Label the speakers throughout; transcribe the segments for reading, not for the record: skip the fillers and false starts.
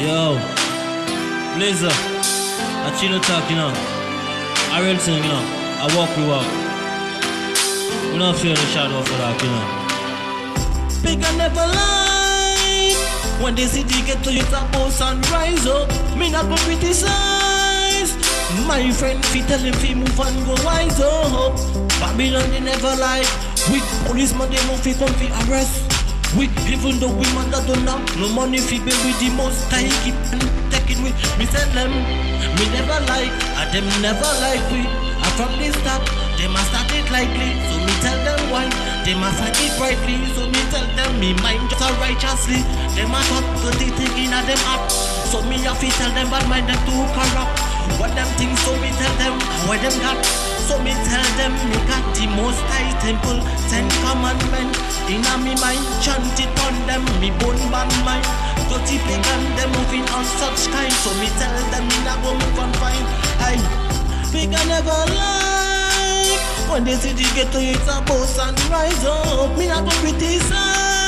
Speaker 1: Yo, Blazer, I chill and talk, you know. I real thing, you know. I walk we walk. We don't feel the shadow for that, you know. Big and never lie. When the city get to you, top boss and rise up. Me not go criticize. My friend fi tell him fi move and go wise up. Babylon they never lie. With policeman they move fi come fi arrest. We even though we man that don't know no money fi be with the most I keep and take it with me tell them me never like and them never like we. And from the start they must start it likely. So me tell them why they must fight it rightly. So me tell them me mind just righteously. They must not put the thing in a them up. So me have to tell them bad mind them too corrupt. What them things so me tell them what them got. So me tell them me got the most high temple, 10 commandments in a me mind, chant it on them, me bone band mind. Dirty pagan, them moving on such kind. So me tell them me not go move on fine. Aye, pagan never lie. When they see the ghetto, it's a boss and rise up. Me not go criticize.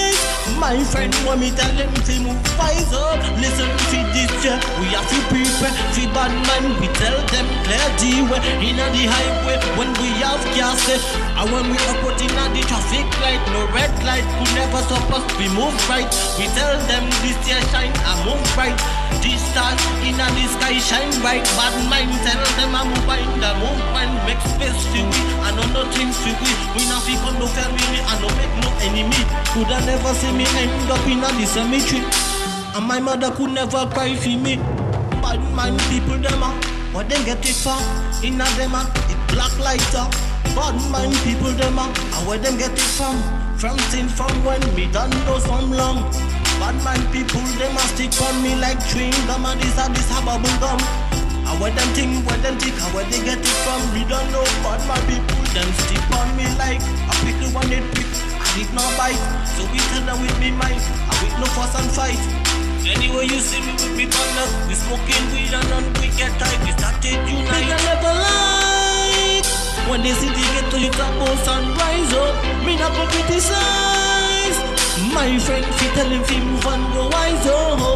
Speaker 1: My friend want me tell them to move wise up. Listen to this year, we have to prepare. For bad man, we tell them clear the way. In the highway, when we have gas, and when we are put in the traffic light, no red light could never stop us. We move right. We tell them this year shine and move right. This stars in the sky shine bright. Bad mind tell them I move right. The movement make space to we. I know nothing to we. We not fi come no family. I no make no enemy. Coulda never see me end up in the cemetery. And my mother could never cry for me. Bad mind people them are what they get it from. In a them are it black lighter. Bad mind people them are where them get it from. From sin from when me done know some long. Bad mind people them a stick on me like chewing gum. And this a bubble gum. And where them think, and where they get it from. Me don't know. Bad mind people them stick on me like a pickle when it pick. It no bite, so we tell them with me mind. I with no fuss and fight. Anyway you see me with me partner, we smoking weed and then we get tight. We started unite. They never lie. When they see the ghetto, you top boss and rise up. Me not go criticize. My friend fi tell him fi move and go wise up.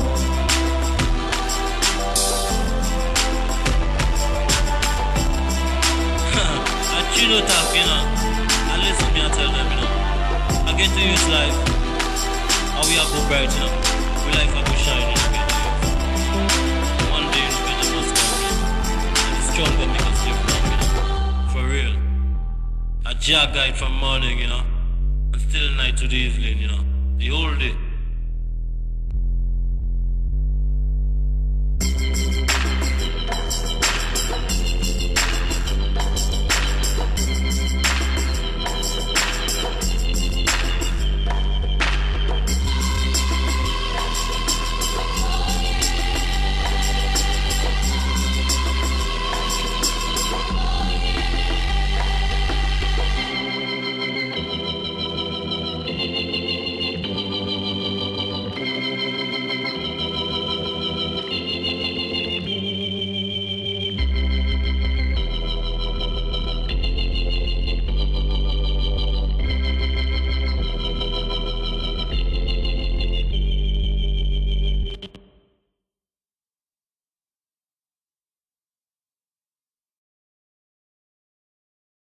Speaker 1: I chill out talk, you know. And listen me and tell them, you know. I get to use life, and we are go bright, you know. We life are go shine, you know. One day, you know, better must come, and the strong will make us live long, you know. For real. A jar guide from morning, you know, and still night to the evening, you know. The whole day.